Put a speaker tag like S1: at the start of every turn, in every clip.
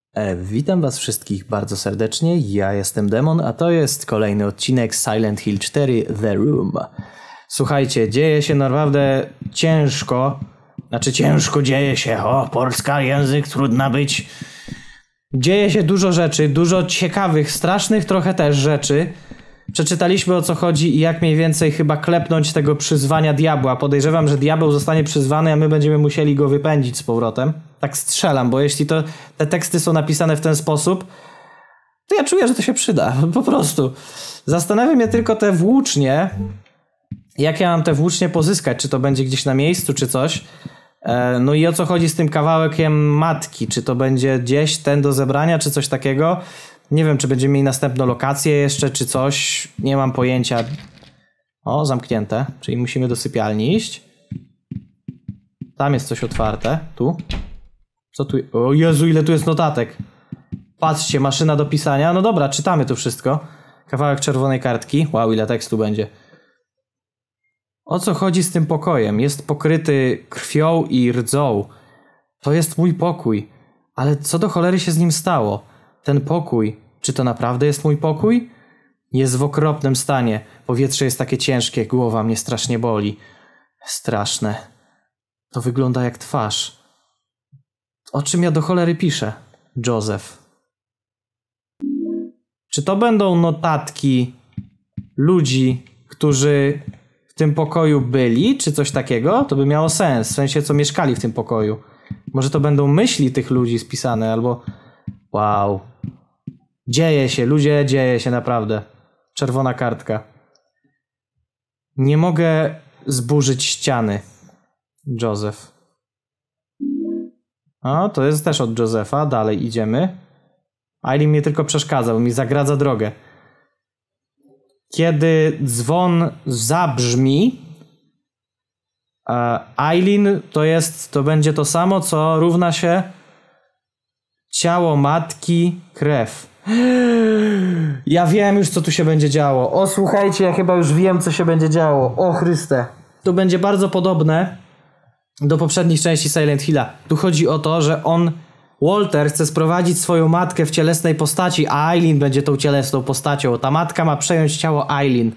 S1: Witam was wszystkich bardzo serdecznie, ja jestem Demon, a to jest kolejny odcinek Silent Hill 4 The Room. Słuchajcie, dzieje się naprawdę ciężko, ciężko dzieje się, polska język, trudna być. Dzieje się dużo rzeczy, dużo ciekawych, strasznych trochę też rzeczy. Przeczytaliśmy, o co chodzi i jak mniej więcej chyba klepnąć tego przyzwania diabła. Podejrzewam, że diabeł zostanie przyzwany, a my będziemy musieli go wypędzić z powrotem. Tak strzelam, bo jeśli te teksty są napisane w ten sposób, to ja czuję, że to się przyda. Po prostu. Zastanawia mnie tylko te włócznie. Jak ja mam te włócznie pozyskać? Czy to będzie gdzieś na miejscu, czy coś? No i o co chodzi z tym kawałkiem matki? Czy to będzie gdzieś ten do zebrania, czy coś takiego? Nie wiem, czy będziemy mieli następną lokację jeszcze, czy coś. Nie mam pojęcia. O, zamknięte. Czyli musimy do sypialni iść. Tam jest coś otwarte. Tu. Co tu? O Jezu, ile tu jest notatek. Patrzcie, maszyna do pisania. No dobra, czytamy tu wszystko. Kawałek czerwonej kartki. Wow, ile tekstu będzie. O co chodzi z tym pokojem? Jest pokryty krwią i rdzą. To jest mój pokój. Ale co do cholery się z nim stało? Ten pokój, czy to naprawdę jest mój pokój? Jest w okropnym stanie. Powietrze jest takie ciężkie, głowa mnie strasznie boli. Straszne. To wygląda jak twarz. O czym ja do cholery piszę? Joseph. Czy to będą notatki ludzi, którzy w tym pokoju byli, czy coś takiego? To by miało sens, w sensie co mieszkali w tym pokoju. Może to będą myśli tych ludzi spisane, albo... Wow. Dzieje się, ludzie, dzieje się naprawdę. Czerwona kartka. Nie mogę zburzyć ściany. Joseph. O, to jest też od Josepha. Dalej idziemy. Eileen mnie tylko przeszkadzał, mi zagradza drogę. Kiedy dzwon zabrzmi, Eileen to będzie to samo, co równa się ciało matki, krew. Ja wiem już, co tu się będzie działo. O, słuchajcie, ja chyba już wiem, co się będzie działo. O Chryste. To będzie bardzo podobne do poprzednich części Silent Hilla. Tu chodzi o to, że Walter chce sprowadzić swoją matkę w cielesnej postaci, a Eileen będzie tą cielesną postacią. Ta matka ma przejąć ciało Eileen.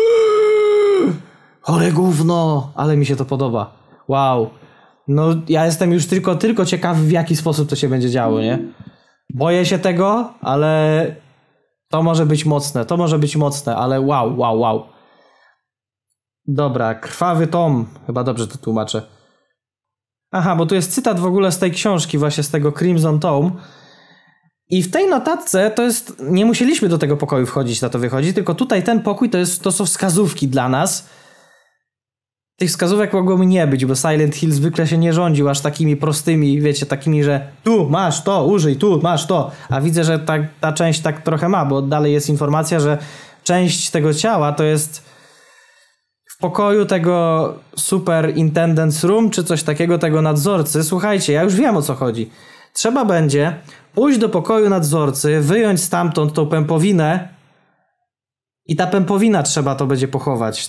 S1: Chore gówno. Ale mi się to podoba. Wow. No, ja jestem już tylko ciekawy, w jaki sposób to się będzie działo, nie? Boję się tego, ale to może być mocne, ale wow. Dobra, krwawy tom. Chyba dobrze to tłumaczę. Aha, bo tu jest cytat w ogóle z tej książki, właśnie z tego Crimson Tome. I w tej notatce to jest... Nie musieliśmy do tego pokoju wchodzić, na to wychodzi, tylko tutaj ten pokój to są wskazówki dla nas. Tych wskazówek mogłoby nie być, bo Silent Hill zwykle się nie rządził aż takimi prostymi, wiecie, takimi, że tu masz to, użyj, tu masz to. A widzę, że ta część tak trochę ma, bo dalej jest informacja, że część tego ciała to jest w pokoju tego Superintendent's Room, czy coś takiego, tego nadzorcy. Słuchajcie, ja już wiem, o co chodzi. Trzeba będzie pójść do pokoju nadzorcy, wyjąć stamtąd tą pępowinę i ta pępowina trzeba to będzie pochować.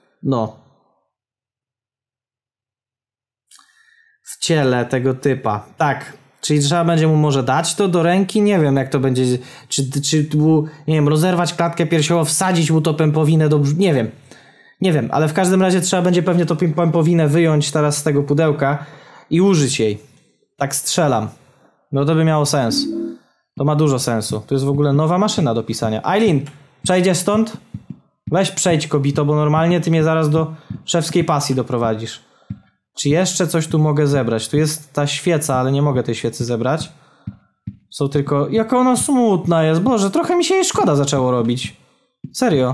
S1: W ciele tego typa. Tak. Czyli trzeba będzie mu może dać to do ręki? Nie wiem, jak to będzie. Czy nie wiem, rozerwać klatkę piersiową, wsadzić mu to pępowinę do... Nie wiem, ale w każdym razie trzeba będzie pewnie to pępowinę wyjąć teraz z tego pudełka i użyć jej. Tak strzelam. No to by miało sens. To ma dużo sensu. To jest w ogóle nowa maszyna do pisania. Eileen, przejdziesz stąd? Weź przejdź, kobito, bo normalnie ty mnie zaraz do szewskiej pasji doprowadzisz. Czy jeszcze coś tu mogę zebrać? Tu jest ta świeca, ale nie mogę tej świecy zebrać. Są tylko... Jaka ona smutna jest. Boże, trochę mi się jej szkoda zaczęło robić. Serio.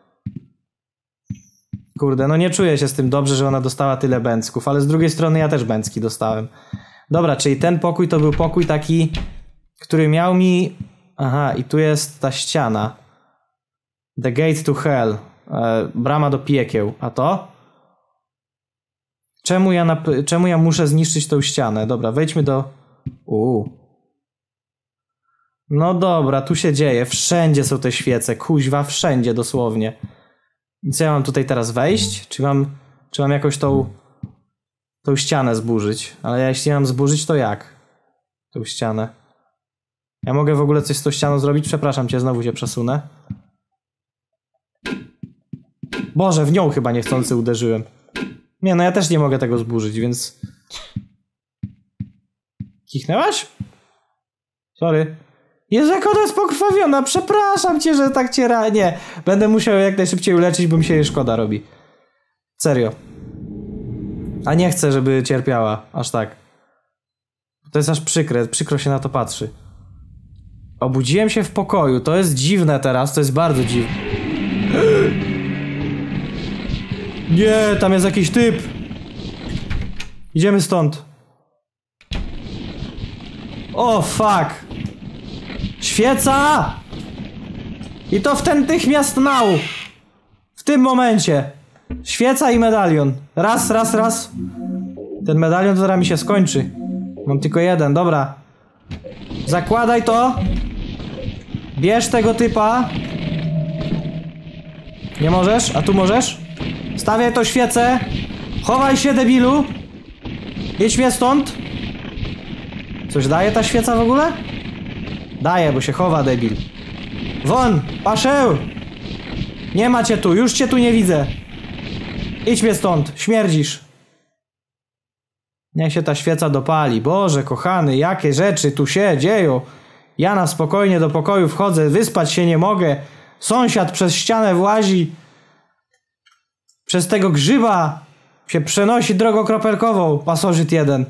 S1: Kurde, no nie czuję się z tym dobrze, że ona dostała tyle bęcków, ale z drugiej strony ja też bęcki dostałem. Dobra, czyli ten pokój to był pokój taki, który miał mi... Aha, i tu jest ta ściana. The gate to hell. Brama do piekieł. A to? Czemu ja muszę zniszczyć tą ścianę? Dobra, wejdźmy do... No dobra, tu się dzieje. Wszędzie są te świece. Kuźwa, wszędzie dosłownie. I co ja mam tutaj teraz wejść? Czy mam jakoś tą ścianę zburzyć? Ale jeśli mam zburzyć, to jak? Tą ścianę. Ja mogę w ogóle coś z tą ścianą zrobić? Przepraszam cię, znowu się przesunę. Boże, w nią chyba niechcący uderzyłem. Nie, no ja też nie mogę tego zburzyć, więc... Kichnęłaś? Sorry. Jezu, jak ona jest pokrwawiona, przepraszam cię, że tak cię nie. Będę musiał jak najszybciej uleczyć, bo mi się jej szkoda robi. Serio. A nie chcę, żeby cierpiała, aż tak. To jest aż przykre, przykro się na to patrzy. Obudziłem się w pokoju, to jest dziwne teraz, to jest bardzo dziwne. Nie, tam jest jakiś typ. Idziemy stąd. O, fuck. Świeca! I to w natychmiast now. W tym momencie. Świeca i medalion. Raz. Ten medalion to zaraz mi się skończy. Mam tylko jeden, dobra. Zakładaj to. Bierz tego typa. Nie możesz? A tu możesz? Stawiaj to świecę. Chowaj się, debilu. Jedź mnie stąd. Coś daje ta świeca w ogóle? Daje, bo się chowa, debil. Won, paszeł. Nie ma cię tu, już cię tu nie widzę. Idź mnie stąd, śmierdzisz. Niech się ta świeca dopali. Boże kochany, jakie rzeczy tu się dzieją. Ja na spokojnie do pokoju wchodzę, wyspać się nie mogę. Sąsiad przez ścianę włazi. Przez tego grzyba się przenosi drogą kropelkową. Pasożyt jeden.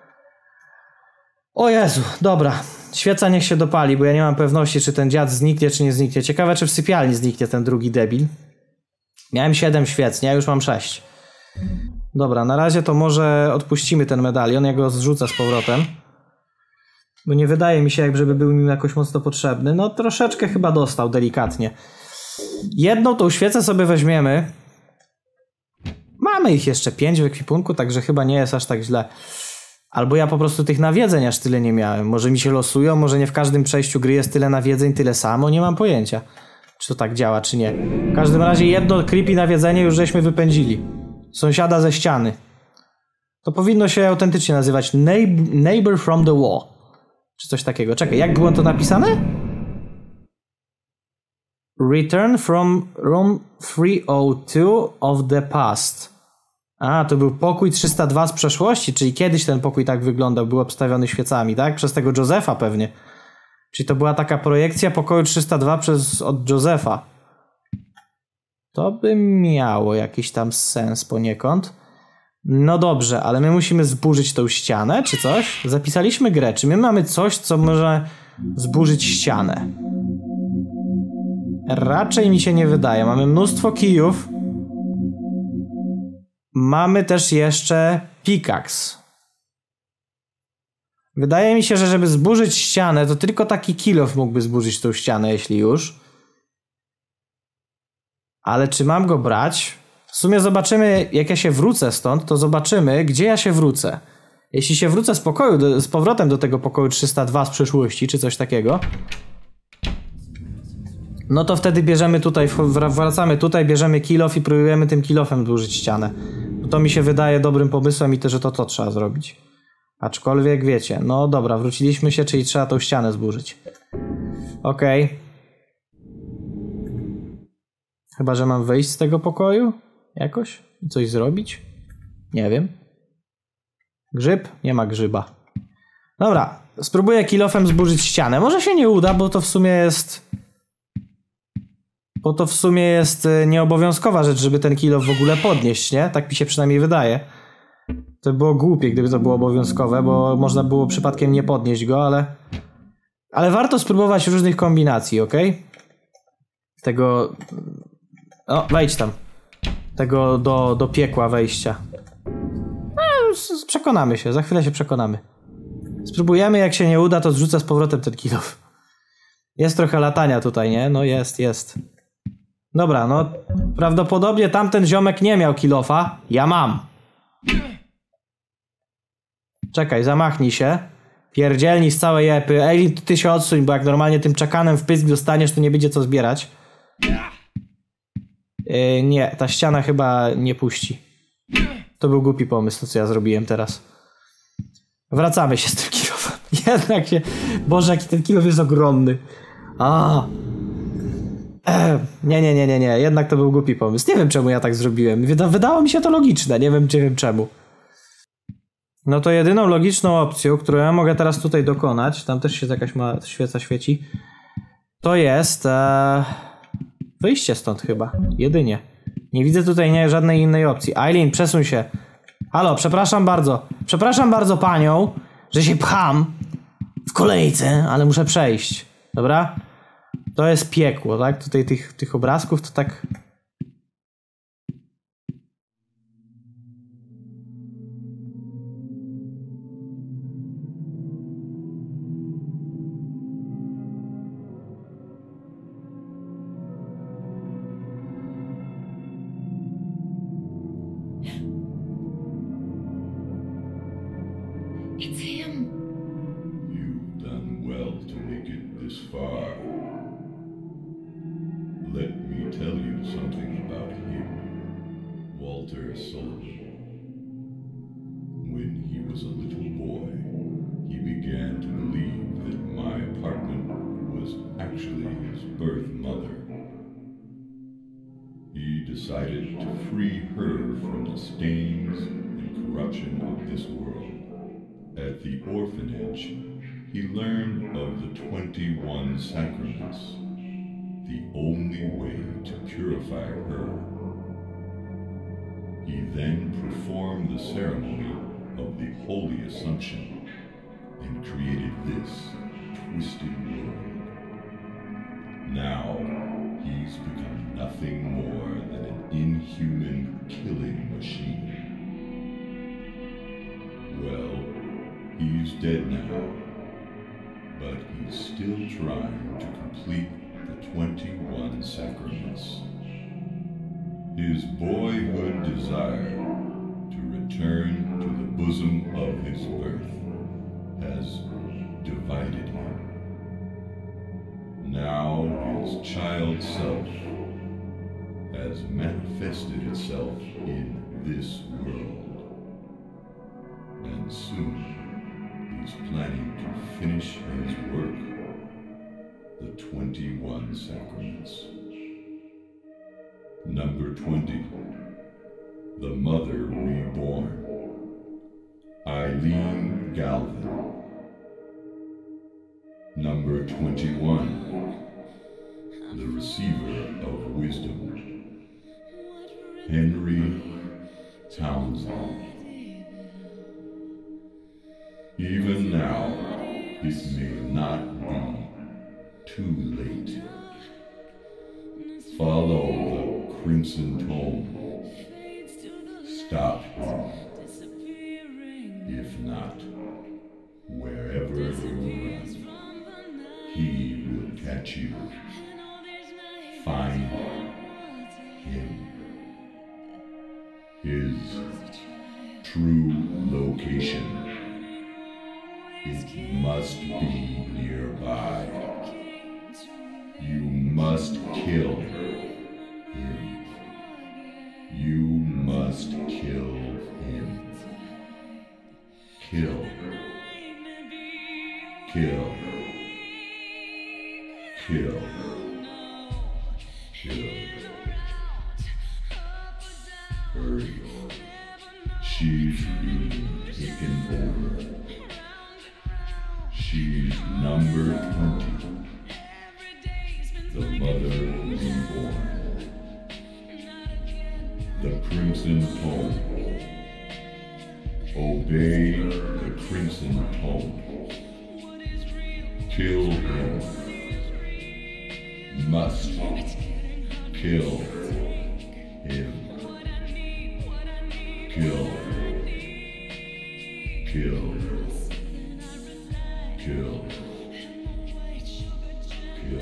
S1: O Jezu, dobra. Świeca niech się dopali, bo ja nie mam pewności, czy ten dziad zniknie, czy nie zniknie. Ciekawe, czy w sypialni zniknie ten drugi debil. Miałem 7 świec, nie? Już mam 6. Dobra, na razie to może odpuścimy ten medalion, ja go zrzucę z powrotem. Bo nie wydaje mi się, jakby był mi jakoś mocno potrzebny. No troszeczkę chyba dostał, delikatnie. Jedną tą świecę sobie weźmiemy. Mamy ich jeszcze 5 w ekwipunku, także chyba nie jest aż tak źle. Albo ja po prostu tych nawiedzeń aż tyle nie miałem. Może mi się losują, może nie w każdym przejściu gry jest tyle nawiedzeń, tyle samo. Nie mam pojęcia, czy to tak działa, czy nie. W każdym razie jedno creepy nawiedzenie już żeśmy wypędzili. Sąsiada ze ściany. To powinno się autentycznie nazywać Neighbor from the Wall. Czy coś takiego. Czekaj, jak było to napisane? Return from room 302 of the past. A, to był pokój 302 z przeszłości, czyli kiedyś ten pokój tak wyglądał, był obstawiony świecami, tak? Przez tego Josefa pewnie. Czyli to była taka projekcja pokoju 302 od Josefa. To by miało jakiś tam sens poniekąd. No dobrze, ale my musimy zburzyć tą ścianę, czy coś? Zapisaliśmy grę. Czy my mamy coś, co może zburzyć ścianę? Raczej mi się nie wydaje. Mamy mnóstwo kijów. Mamy też jeszcze pickaxe. Wydaje mi się, że żeby zburzyć ścianę, to tylko taki kilof mógłby zburzyć tą ścianę, jeśli już. Ale czy mam go brać? W sumie zobaczymy, jak ja się wrócę stąd, to zobaczymy, gdzie ja się wrócę. Jeśli się wrócę z pokoju, z powrotem do tego pokoju 302 z przeszłości, czy coś takiego, no to wtedy bierzemy tutaj, wracamy tutaj, bierzemy kilof i próbujemy tym kilofem zburzyć ścianę. To mi się wydaje dobrym pomysłem i to, że to trzeba zrobić. Aczkolwiek wiecie, no dobra, wróciliśmy się, czyli trzeba tą ścianę zburzyć. Okej. Chyba, że mam wyjść z tego pokoju? Jakoś? I coś zrobić? Nie wiem. Grzyb? Nie ma grzyba. Dobra, spróbuję kilofem zburzyć ścianę. Może się nie uda, bo to w sumie jest... Bo to w sumie jest nieobowiązkowa rzecz, żeby ten kilof w ogóle podnieść, nie? Tak mi się przynajmniej wydaje. To by było głupie, gdyby to było obowiązkowe, bo można było przypadkiem nie podnieść go, ale... Ale warto spróbować różnych kombinacji, ok? Tego... O, wejdź tam. Tego do piekła wejścia. Przekonamy się, za chwilę się przekonamy. Spróbujemy, jak się nie uda, to zrzucę z powrotem ten kilof. Jest trochę latania tutaj, nie? No jest. Dobra, no prawdopodobnie tamten ziomek nie miał kilofa. Ja mam. Czekaj, zamachnij się. Pierdzielni z całej epy. Ej, ty się odsuń, bo jak normalnie tym czekanem w pysk dostaniesz, to nie będzie co zbierać. Nie, ta ściana chyba nie puści. To był głupi pomysł, to co ja zrobiłem teraz. Wracamy się z tym kilofem. Jednak się... Boże, jaki ten kilof jest ogromny. Nie. Jednak to był głupi pomysł. Nie wiem, czemu ja tak zrobiłem. Wydało mi się to logiczne. Nie wiem czemu. No to jedyną logiczną opcją, którą ja mogę teraz tutaj dokonać, tam też się jakaś ma świeca świeci, to jest wyjście stąd chyba. Jedynie. Nie widzę tutaj żadnej innej opcji. Eileen, przesuń się. Halo, przepraszam bardzo. Przepraszam bardzo panią, że się pcham w kolejce, ale muszę przejść. Dobra? To jest piekło, tak? Tutaj tych obrazków to tak...
S2: It's him.
S3: You've done well to make it this far. Let me tell you something about him, Walter Sullivan. When he was a little boy, he began to believe that my apartment was actually his birth mother. He decided to free her from the stains and corruption of this world. At the orphanage, he learned of the 21 sacraments, the only way to purify her. He then performed the ceremony of the Holy Assumption and created this twisted world. Now, he's become nothing more than an inhuman killing machine. Well, he's dead now, but he's still trying to complete the 21 sacraments. His boyhood desire to return to the bosom of his birth has divided him. Now his child self has manifested itself in this world. And soon he's planning to finish his work, the 21 sacraments. Number 20, the Mother Reborn, Eileen Galvin. Number 21, the Receiver of Wisdom, Henry Townsend. Even now, it may not be too late. Follow the crimson tone. Stop him. If not, wherever you run, he will catch you. Find him. His true location. It must be nearby. You must kill him. You must kill him. Kill. Kill. Kill. Kill. Hurry. She's being taken over. She's number 20. The Mother Reborn. The Crimson Tone. Obey the Crimson Tone. Kill him. Must kill him. Kill. Kill. Kill. Kill.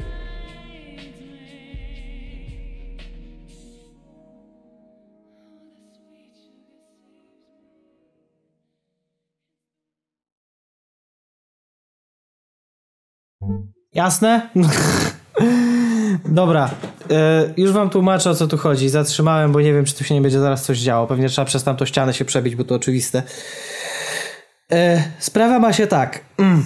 S1: Jasne? Dobra. Już wam tłumaczę, o co tu chodzi. Zatrzymałem, bo nie wiem, czy tu się nie będzie zaraz coś działo. Pewnie trzeba przez tamtą ścianę się przebić, bo to oczywiste. Sprawa ma się tak.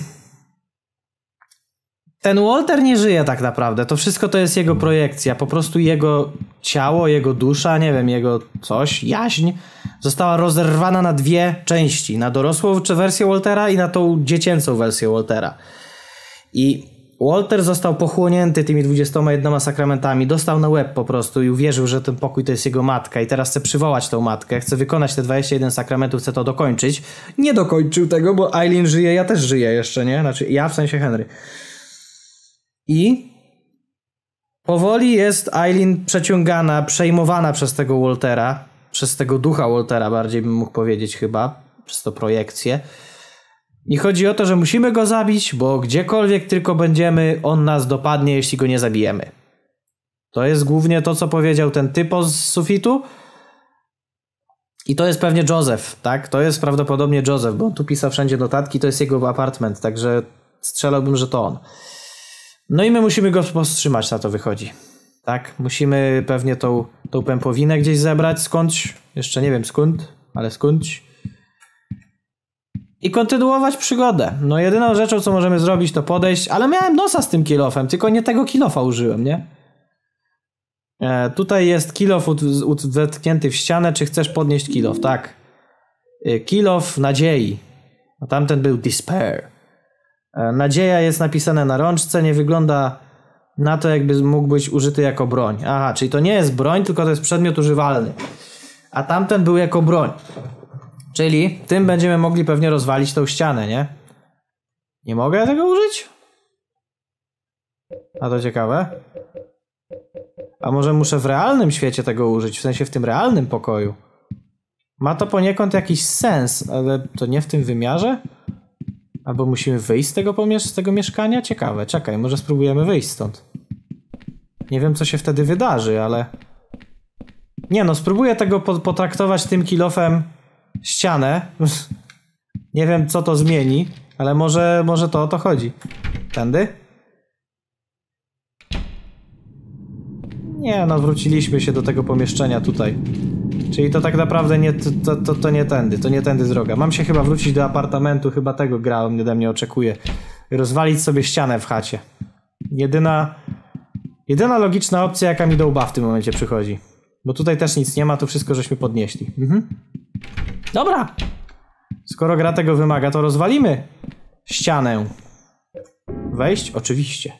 S1: Ten Walter nie żyje tak naprawdę. To wszystko to jest jego projekcja. Po prostu jego ciało, jego dusza, nie wiem, jego coś, jaźń została rozerwana na dwie części. Na dorosłą wersję Waltera i na tą dziecięcą wersję Waltera. I Walter został pochłonięty tymi 21 sakramentami. Dostał na łeb po prostu i uwierzył, że ten pokój to jest jego matka. I teraz chce przywołać tą matkę. Chce wykonać te 21 sakramentów, chce to dokończyć. Nie dokończył tego, bo Eileen żyje, ja też żyję jeszcze, nie? Znaczy ja w sensie Henry. I powoli jest Eileen przeciągana, przejmowana przez tego Waltera, przez tego ducha Waltera, bardziej bym mógł powiedzieć chyba, przez to projekcję. I chodzi o to, że musimy go zabić, bo gdziekolwiek tylko będziemy, on nas dopadnie, jeśli go nie zabijemy. To jest głównie to, co powiedział ten typo z sufitu. I to jest pewnie Joseph, tak? To jest prawdopodobnie Joseph, bo on tu pisał wszędzie notatki, to jest jego apartment, także strzelałbym, że to on. No i my musimy go powstrzymać, na to wychodzi. Tak? Musimy pewnie tą pępowinę gdzieś zebrać, skądś, jeszcze nie wiem skąd, ale skądś. I kontynuować przygodę. No jedyną rzeczą, co możemy zrobić, to podejść, ale miałem nosa z tym kilofem, tylko nie tego kilofa użyłem, nie? Tutaj jest kilof wetknięty w ścianę, czy chcesz podnieść kilof? Tak. Kilof nadziei. A tamten był despair. Nadzieja jest napisane na rączce, nie wygląda na to, jakby mógł być użyty jako broń. Aha, czyli to nie jest broń, tylko to jest przedmiot używalny. A tamten był jako broń. Czyli tym będziemy mogli pewnie rozwalić tą ścianę, nie? Nie mogę tego użyć? A to ciekawe. A może muszę w realnym świecie tego użyć, w sensie w tym realnym pokoju? Ma to poniekąd jakiś sens, ale to nie w tym wymiarze? Albo musimy wyjść z tego mieszkania? Ciekawe, czekaj, może spróbujemy wyjść stąd. Nie wiem, co się wtedy wydarzy, ale... Nie no, spróbuję tego potraktować tym kilofem ścianę. Nie wiem, co to zmieni, ale może to o to chodzi. Tędy? Nie no, wróciliśmy się do tego pomieszczenia tutaj. Czyli to tak naprawdę nie, to nie tędy, to nie tędy droga. Mam się chyba wrócić do apartamentu, chyba tego gra ode mnie oczekuje. Rozwalić sobie ścianę w chacie. Jedyna logiczna opcja, jaka mi do łba w tym momencie przychodzi. Bo tutaj też nic nie ma, to wszystko żeśmy podnieśli. Dobra. Skoro gra tego wymaga, to rozwalimy ścianę. Wejść? Oczywiście.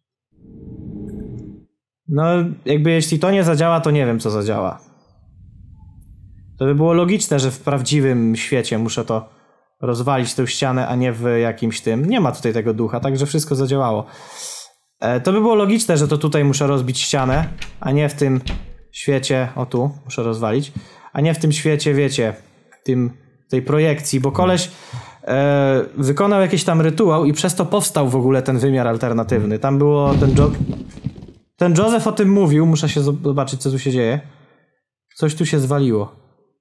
S1: No, jakby jeśli to nie zadziała, to nie wiem, co zadziała. To by było logiczne, że w prawdziwym świecie muszę to rozwalić tę ścianę, a nie w jakimś tym. Nie ma tutaj tego ducha, także wszystko zadziałało. To by było logiczne, że to tutaj muszę rozbić ścianę, a nie w tym świecie, o tu muszę rozwalić, a nie w tym świecie, wiecie, tej projekcji, bo koleś wykonał jakiś tam rytuał i przez to powstał w ogóle ten wymiar alternatywny. Tam było ten Joseph o tym mówił, muszę się zobaczyć, co tu się dzieje. Coś tu się zwaliło.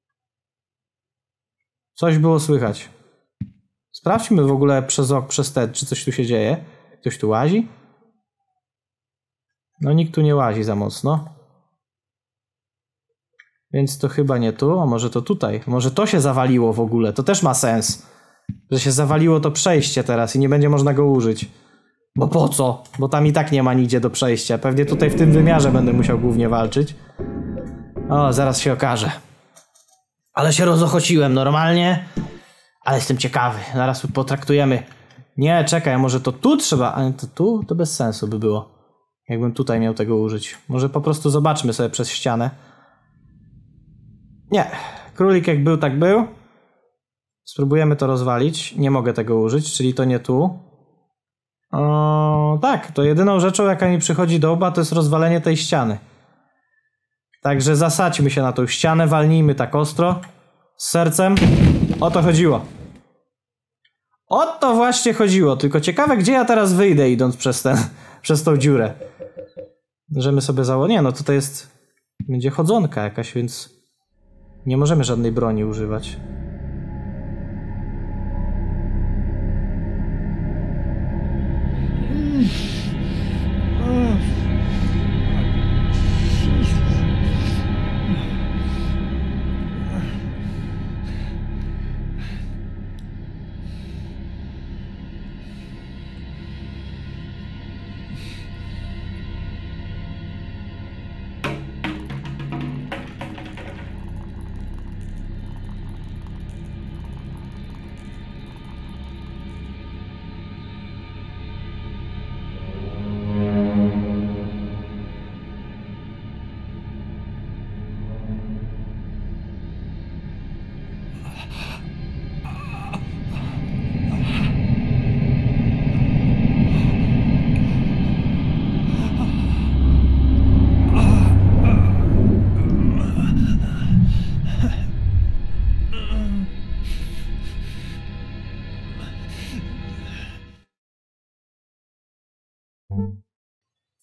S1: Coś było słychać. Sprawdźmy w ogóle przez te, czy coś tu się dzieje. Ktoś tu łazi? No nikt tu nie łazi za mocno. Więc to chyba nie tu, a może to tutaj. Może to się zawaliło w ogóle, to też ma sens. Że się zawaliło to przejście teraz i nie będzie można go użyć. Bo po co? Bo tam i tak nie ma nigdzie do przejścia. Pewnie tutaj w tym wymiarze będę musiał głównie walczyć. O, zaraz się okaże. Ale się rozochociłem normalnie. Ale jestem ciekawy. Zaraz potraktujemy. Nie, czekaj, może to tu trzeba... A to tu? To bez sensu by było. Jakbym tutaj miał tego użyć. Może po prostu zobaczmy sobie przez ścianę. Nie. Królik jak był, tak był. Spróbujemy to rozwalić. Nie mogę tego użyć, czyli to nie tu. Tak, to jedyną rzeczą, jaka mi przychodzi do łba, to jest rozwalenie tej ściany. Także zasadźmy się na tą ścianę, walnijmy tak ostro, z sercem. O to chodziło. O to właśnie chodziło. Tylko ciekawe, gdzie ja teraz wyjdę, idąc przez tą dziurę. Możemy sobie Nie, no tutaj jest... Będzie chodzonka jakaś, więc... Nie możemy żadnej broni używać.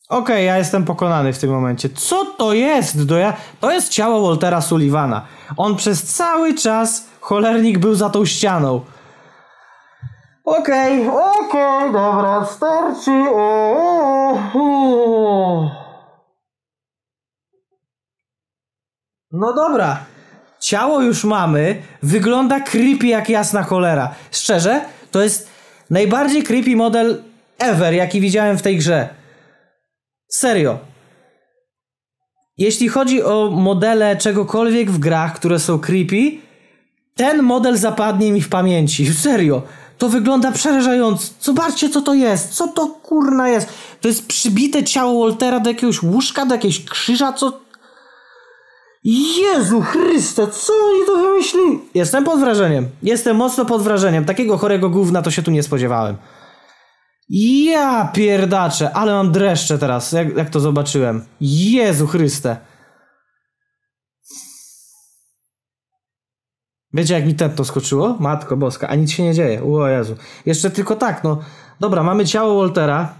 S1: Okej, ja jestem pokonany w tym momencie. Co to jest? To jest ciało Waltera Sullivana. On przez cały czas, cholernik, był za tą ścianą. Okej, dobra, starczy. No dobra. Ciało już mamy. Wygląda creepy jak jasna cholera. Szczerze, to jest najbardziej creepy model ever, jaki widziałem w tej grze. Serio. Jeśli chodzi o modele czegokolwiek w grach, które są creepy, ten model zapadnie mi w pamięci. Serio. To wygląda przerażająco. Zobaczcie, co to jest. Co to kurna jest? To jest przybite ciało Waltera do jakiegoś łóżka, do jakiegoś krzyża, co... Jezu Chryste, co oni to wymyślili? Jestem pod wrażeniem. Jestem mocno pod wrażeniem. Takiego chorego gówna to się tu nie spodziewałem. Ja pierdaczę, ale mam dreszcze teraz, jak to zobaczyłem. Jezu Chryste. Wiecie, jak mi tętno skoczyło? Matko boska, a nic się nie dzieje. O Jezu. Jeszcze tylko tak, no. Dobra, mamy ciało Waltera.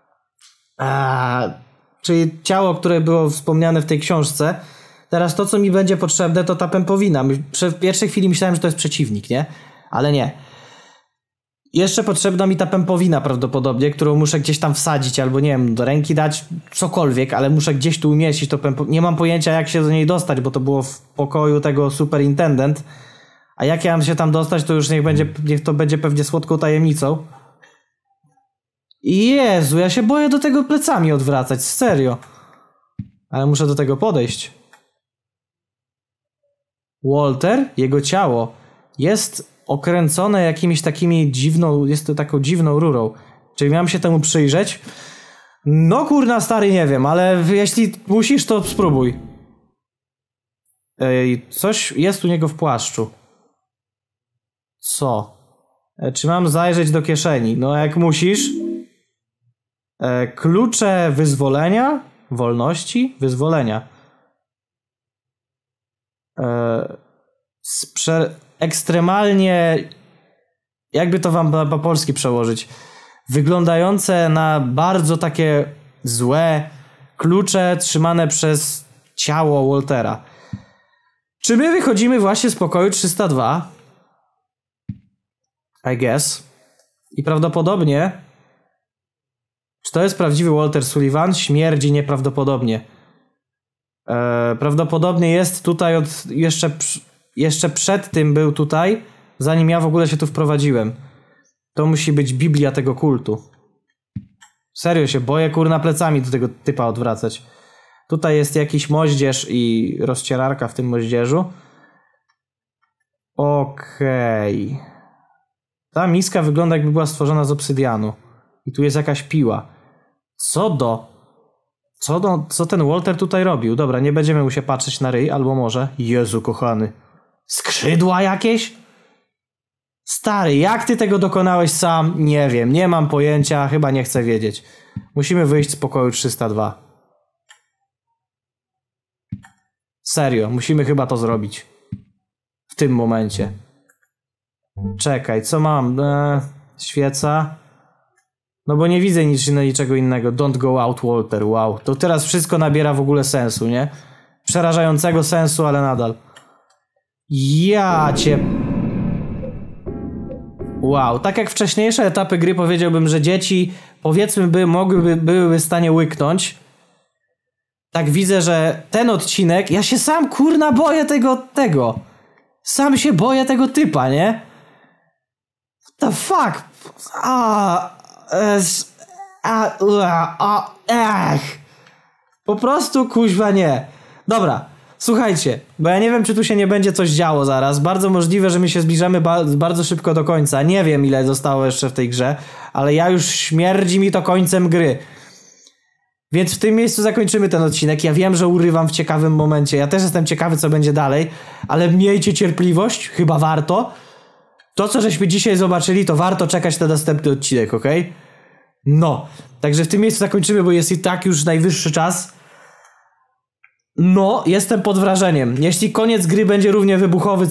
S1: Czyli ciało, które było wspomniane w tej książce. Teraz to, co mi będzie potrzebne, to ta pępowina. W pierwszej chwili myślałem, że to jest przeciwnik, nie? Ale nie. Jeszcze potrzebna mi ta pępowina prawdopodobnie, którą muszę gdzieś tam wsadzić, albo nie wiem, do ręki dać, cokolwiek, ale muszę gdzieś tu umieścić to Nie mam pojęcia, jak się do niej dostać, bo to było w pokoju tego superintendent. A jak ja mam się tam dostać, to już niech to będzie pewnie słodką tajemnicą. Jezu, ja się boję do tego plecami odwracać, serio. Ale muszę do tego podejść. Walter, jego ciało jest okręcone jakimiś takimi jest to taką dziwną rurą. Czyli miałem się temu przyjrzeć? No kurna stary, nie wiem, ale jeśli musisz, to spróbuj. Coś jest u niego w płaszczu. Co? Czy mam zajrzeć do kieszeni? No jak musisz. Klucze wyzwolenia? Wolności? Wyzwolenia. Ekstremalnie, jakby to wam po polski przełożyć, wyglądające na bardzo takie złe klucze trzymane przez ciało Waltera. Czy my wychodzimy właśnie z pokoju 302? I guess. I prawdopodobnie, czy to jest prawdziwy Walter Sullivan? Śmierdzi nieprawdopodobnie. Prawdopodobnie jest tutaj jeszcze przed tym był tutaj, zanim ja w ogóle się tu wprowadziłem. To musi być Biblia tego kultu. Serio się boję kurna plecami do tego typa odwracać. Tutaj jest jakiś moździerz i rozcierarka w tym moździerzu. Okej. Ta miska wygląda, jakby była stworzona z obsydianu. I tu jest jakaś piła. Co ten Walter tutaj robił? Dobra, nie będziemy mu się patrzeć na ryj, albo może... Jezu kochany. Skrzydła jakieś? Stary, jak ty tego dokonałeś sam? Nie wiem, nie mam pojęcia, chyba nie chcę wiedzieć. Musimy wyjść z pokoju 302. Serio, musimy chyba to zrobić. W tym momencie. Czekaj, co mam? Świeca. No bo nie widzę niczego innego. Don't go out, Walter. Wow. To teraz wszystko nabiera w ogóle sensu, nie? Przerażającego sensu, ale nadal. Ja cię... Wow. Tak jak wcześniejsze etapy gry powiedziałbym, że dzieci powiedzmy byłyby w stanie łyknąć. Tak widzę, że ten odcinek... Ja się sam kurna boję tego. Sam się boję tego typa, nie? What the fuck? Po prostu kuźwa nie. Dobra, słuchajcie, bo ja nie wiem, czy tu się nie będzie coś działo zaraz. Bardzo możliwe, że my się zbliżamy bardzo szybko do końca. Nie wiem, ile zostało jeszcze w tej grze, ale śmierdzi mi to końcem gry. Więc w tym miejscu zakończymy ten odcinek. Ja wiem, że urywam w ciekawym momencie. Ja też jestem ciekawy, co będzie dalej, ale miejcie cierpliwość, chyba warto. To, co żeśmy dzisiaj zobaczyli, to warto czekać na następny odcinek, okej? No, także w tym miejscu zakończymy, bo jest i tak już najwyższy czas. No, jestem pod wrażeniem. Jeśli koniec gry będzie równie wybuchowy,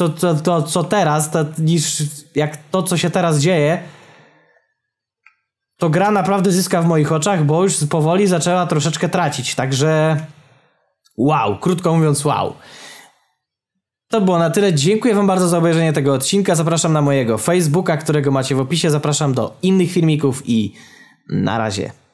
S1: co teraz, niż jak to, co się teraz dzieje, to gra naprawdę zyska w moich oczach, bo już powoli zaczęła troszeczkę tracić, także wow, krótko mówiąc wow. To było na tyle. Dziękuję wam bardzo za obejrzenie tego odcinka. Zapraszam na mojego Facebooka, którego macie w opisie. Zapraszam do innych filmików i na razie.